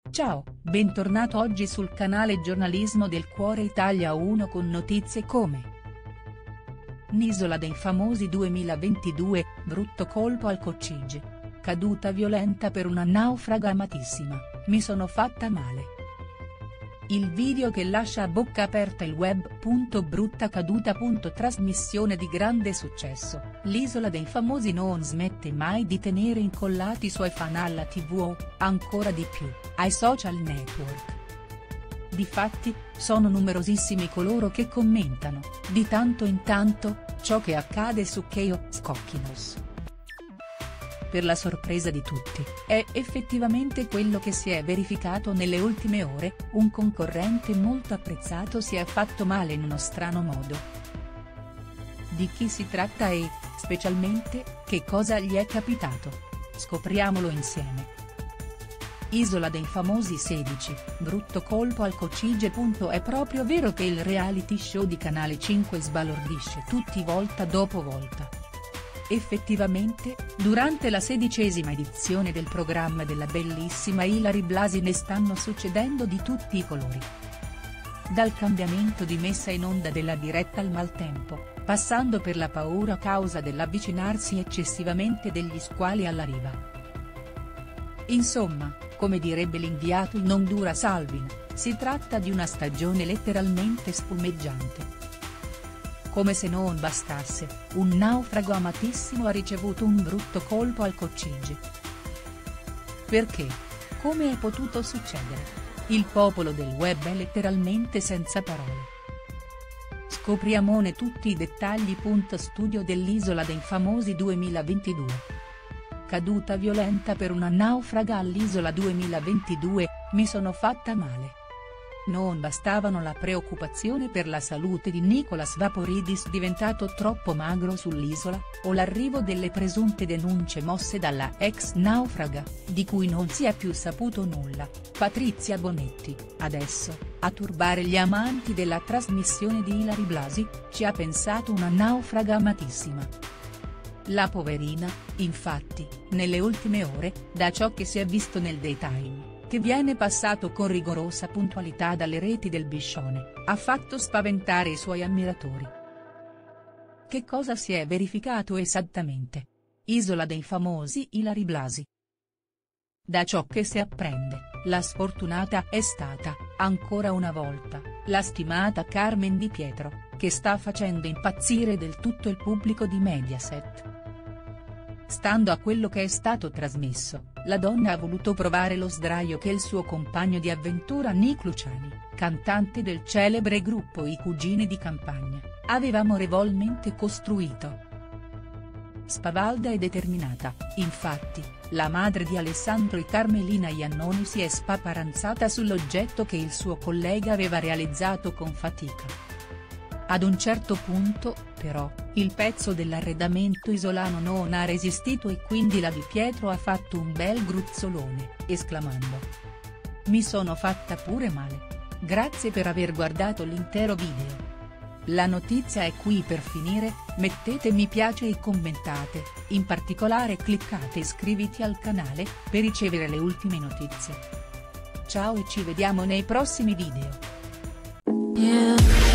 Ciao, bentornato oggi sul canale Giornalismo del Cuore Italia 1 con notizie come: N'isola dei famosi 2022, brutto colpo al Coccige. Caduta violenta per una naufraga amatissima, mi sono fatta male. Il video che lascia a bocca aperta il web. Brutta caduta. Trasmissione di grande successo, l'isola dei famosi non smette mai di tenere incollati i suoi fan alla TV o, ancora di più, ai social network. Difatti, sono numerosissimi coloro che commentano, di tanto in tanto, ciò che accade su Cheo Skokkinos. Per la sorpresa di tutti, è effettivamente quello che si è verificato nelle ultime ore, un concorrente molto apprezzato si è fatto male in uno strano modo. Di chi si tratta e, specialmente, che cosa gli è capitato? Scopriamolo insieme. Isola dei famosi 16, brutto colpo al Coccige. È proprio vero che il reality show di Canale 5 sbalordisce tutti volta dopo volta. Effettivamente, durante la 16ª edizione del programma della bellissima Ilary Blasi ne stanno succedendo di tutti i colori. Dal cambiamento di messa in onda della diretta al maltempo, passando per la paura a causa dell'avvicinarsi eccessivamente degli squali alla riva. Insomma, come direbbe l'inviato in Honduras Alvin, si tratta di una stagione letteralmente spumeggiante. Come se non bastasse, un naufrago amatissimo ha ricevuto un brutto colpo al Coccige. Perché? Come è potuto succedere? Il popolo del web è letteralmente senza parole. Scopriamone tutti i dettagli. Studio dell'isola dei famosi 2022. Caduta violenta per una naufraga all'isola 2022, mi sono fatta male. Non bastavano la preoccupazione per la salute di Nicolas Vaporidis diventato troppo magro sull'isola, o l'arrivo delle presunte denunce mosse dalla ex naufraga, di cui non si è più saputo nulla, Patrizia Bonetti. Adesso, a turbare gli amanti della trasmissione di Ilary Blasi, ci ha pensato una naufraga amatissima. La poverina, infatti, nelle ultime ore, da ciò che si è visto nel daytime, che viene passato con rigorosa puntualità dalle reti del Biscione, ha fatto spaventare i suoi ammiratori. Che cosa si è verificato esattamente? Isola dei famosi Ilary Blasi. Da ciò che si apprende, la sfortunata è stata, ancora una volta, la stimata Carmen Di Pietro, che sta facendo impazzire del tutto il pubblico di Mediaset. Stando a quello che è stato trasmesso, la donna ha voluto provare lo sdraio che il suo compagno di avventura Nick Luciani, cantante del celebre gruppo I Cugini di Campagna, aveva amorevolmente costruito. Spavalda e determinata, infatti, la madre di Alessandro e Carmelina Iannoni si è spaparanzata sull'oggetto che il suo collega aveva realizzato con fatica. Ad un certo punto, però, il pezzo dell'arredamento isolano non ha resistito e quindi la Di Pietro ha fatto un bel gruzzolone, esclamando: "Mi sono fatta pure male. Grazie per aver guardato l'intero video. La notizia è qui per finire, mettete mi piace e commentate, in particolare cliccate iscriviti al canale, per ricevere le ultime notizie. Ciao e ci vediamo nei prossimi video."